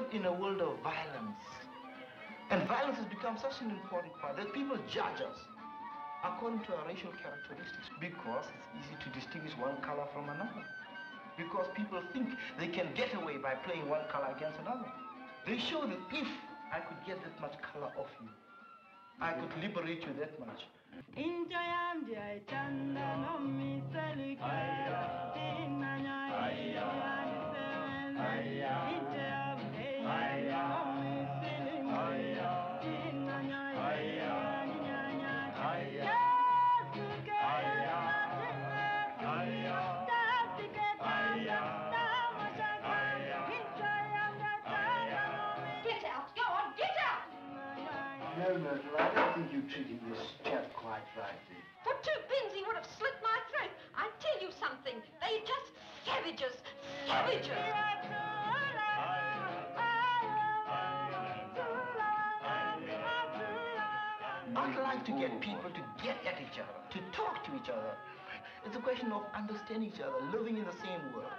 live in a world of violence. And violence has become such an important part that people judge us according to our racial characteristics because it's easy to distinguish one color from another. Because people think they can get away by playing one color against another. They show that if I could get that much color off you, I could liberate you that much. No, Myrtle, I don't think you're treating this chap quite rightly. For 2 pins, he would have slit my throat. I tell you something, they're just savages, savages. I'd like to get people to get at each other, to talk to each other. It's a question of understanding each other, living in the same world.